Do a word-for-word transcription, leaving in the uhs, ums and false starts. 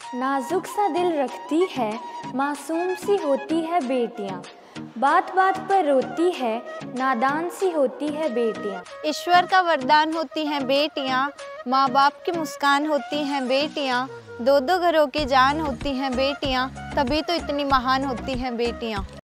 नाजुक सा दिल रखती है, मासूम सी होती है बेटियां, बात बात पर रोती है, नादान सी होती है बेटियां। ईश्वर का वरदान होती हैं बेटियां, माँ बाप की मुस्कान होती हैं बेटियां, दो दो घरों की जान होती हैं बेटियां, तभी तो इतनी महान होती हैं बेटियां।